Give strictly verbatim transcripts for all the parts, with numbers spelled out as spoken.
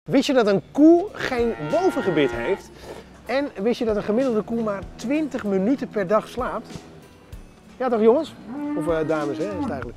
Wist je dat een koe geen bovengebit heeft? En wist je dat een gemiddelde koe maar twintig minuten per dag slaapt? Ja toch jongens? Of uh, dames hè, is het eigenlijk.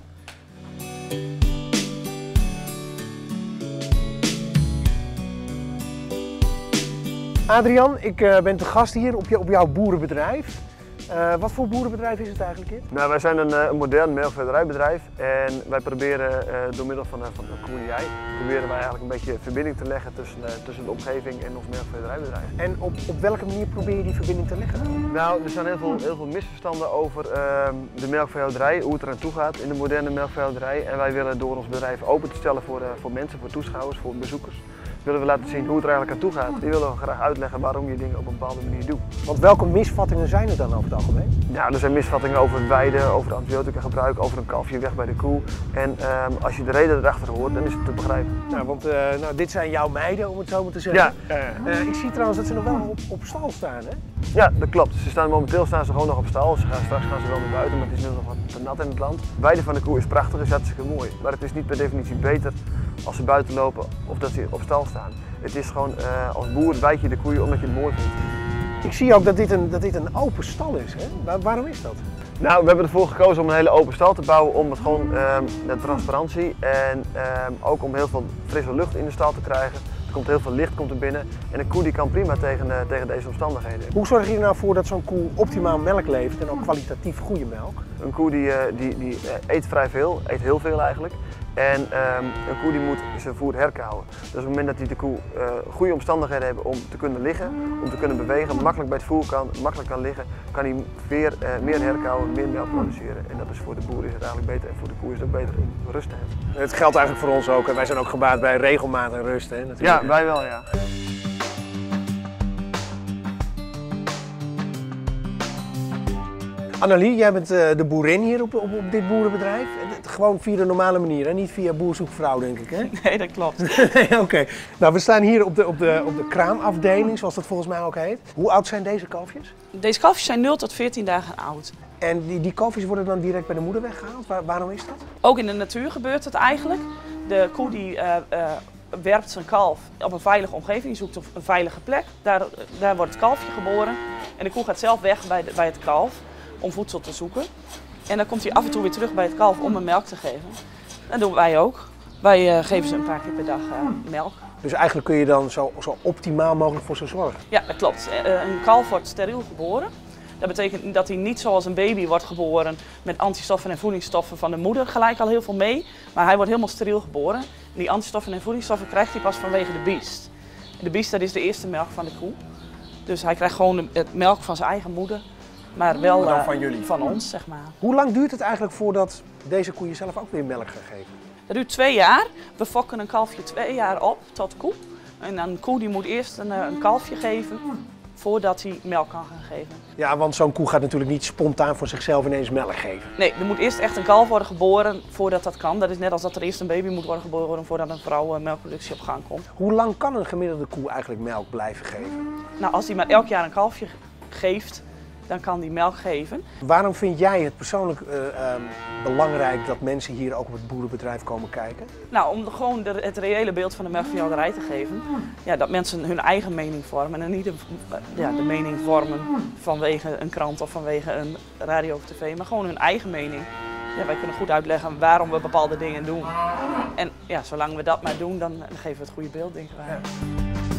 Adrian, ik uh, ben te gast hier op, je, op jouw boerenbedrijf. Uh, wat voor boerenbedrijf is het eigenlijk dit? Nou, wij zijn een, een modern melkveehouderijbedrijf en wij proberen uh, door middel van, uh, van een koe en ei, proberen wij eigenlijk een beetje verbinding te leggen tussen, uh, tussen de omgeving en ons melkveehouderijbedrijf. En op, op welke manier probeer je die verbinding te leggen? Nou, er zijn heel veel, heel veel misverstanden over uh, de melkveehouderij, hoe het eraan toe gaat in de moderne melkveehouderij. En wij willen door ons bedrijf open te stellen voor, uh, voor mensen, voor toeschouwers, voor bezoekers, willen we laten zien hoe het er eigenlijk aan toe gaat. Die willen we graag uitleggen waarom je dingen op een bepaalde manier doet. Want welke misvattingen zijn er dan over het algemeen? Ja, er zijn misvattingen over het weiden, over het antibiotica gebruik, over een kalfje weg bij de koe. En um, als je de reden erachter hoort, dan is het te begrijpen. Nou, want uh, nou, dit zijn jouw meiden, om het zo maar te zeggen. Ja. Uh, ik zie trouwens dat ze nog wel op, op stal staan, hè? Ja, dat klopt. Ze staan, momenteel staan ze gewoon nog op stal. Ze gaan, straks gaan ze wel naar buiten, maar het is nu nog wat te nat in het land. Weiden van de koe is prachtig, is hartstikke mooi. Maar het is niet per definitie beter als ze buiten lopen of dat ze op stal staan. Het is gewoon, uh, als boer wijd je de koeien omdat je het mooi vindt. Ik zie ook dat dit een, dat dit een open stal is, hè? Waar, waarom is dat? Nou, we hebben ervoor gekozen om een hele open stal te bouwen om het gewoon um, de transparantie en um, ook om heel veel frisse lucht in de stal te krijgen. Er komt heel veel licht komt er binnen en een koe die kan prima tegen, uh, tegen deze omstandigheden. Hoe zorg je er nou voor dat zo'n koe optimaal melk levert en ook kwalitatief goede melk? Een koe die, uh, die, die uh, eet vrij veel, eet heel veel eigenlijk. En um, een koe die moet zijn voer herkauwen. Dus op het moment dat die de koe uh, goede omstandigheden hebben om te kunnen liggen, om te kunnen bewegen, makkelijk bij het voer kan, makkelijk kan liggen, kan hij weer, uh, meer herkauwen, meer melk produceren. En dat is voor de boer is het eigenlijk beter en voor de koe is het ook beter om rust te hebben. Het geldt eigenlijk voor ons ook en wij zijn ook gebaat bij regelmaat en rust. Hè, natuurlijk. Ja, wij wel ja. Annelie, jij bent uh, de boerin hier op, op, op dit boerenbedrijf. Gewoon via de normale manier, hè? Niet via boerzoekvrouw, denk ik, hè? Nee, dat klopt. Nee, oké. Okay. Nou, we staan hier op de, op, de, op de kraamafdeling, zoals dat volgens mij ook heet. Hoe oud zijn deze kalfjes? Deze kalfjes zijn nul tot veertien dagen oud. En die, die kalfjes worden dan direct bij de moeder weggehaald? Waar, waarom is dat? Ook in de natuur gebeurt het eigenlijk. De koe die uh, uh, werpt zijn kalf op een veilige omgeving, die zoekt een veilige plek. Daar, daar wordt het kalfje geboren. En de koe gaat zelf weg bij, de, bij het kalf om voedsel te zoeken. En dan komt hij af en toe weer terug bij het kalf om hem melk te geven. Dat doen wij ook. Wij uh, geven ze een paar keer per dag uh, melk. Dus eigenlijk kun je dan zo, zo optimaal mogelijk voor ze zorgen? Ja, dat klopt. Uh, een kalf wordt steriel geboren. Dat betekent dat hij niet zoals een baby wordt geboren met antistoffen en voedingsstoffen van de moeder gelijk al heel veel mee. Maar hij wordt helemaal steriel geboren. En die antistoffen en voedingsstoffen krijgt hij pas vanwege de biest. En de biest, dat is de eerste melk van de koe. Dus hij krijgt gewoon het melk van zijn eigen moeder. Maar wel maar dan uh, van jullie? Van ons, zeg maar. Hoe lang duurt het eigenlijk voordat deze koeien zelf ook weer melk gaan geven? Dat duurt twee jaar. We fokken een kalfje twee jaar op tot koe. En een koe die moet eerst een, een kalfje geven voordat hij melk kan gaan geven. Ja, want zo'n koe gaat natuurlijk niet spontaan voor zichzelf ineens melk geven. Nee, er moet eerst echt een kalf worden geboren voordat dat kan. Dat is net als dat er eerst een baby moet worden geboren voordat een vrouw melkproductie op gang komt. Hoe lang kan een gemiddelde koe eigenlijk melk blijven geven? Nou, als hij maar elk jaar een kalfje geeft, dan kan die melk geven. Waarom vind jij het persoonlijk uh, um, belangrijk dat mensen hier ook op het boerenbedrijf komen kijken? Nou, om gewoon de, het reële beeld van de melkveehouderij te geven. Ja, dat mensen hun eigen mening vormen en niet de, ja, de mening vormen vanwege een krant of vanwege een radio of tv, maar gewoon hun eigen mening. Ja, wij kunnen goed uitleggen waarom we bepaalde dingen doen. En ja, zolang we dat maar doen, dan geven we het goede beeld, denken wij. Ja.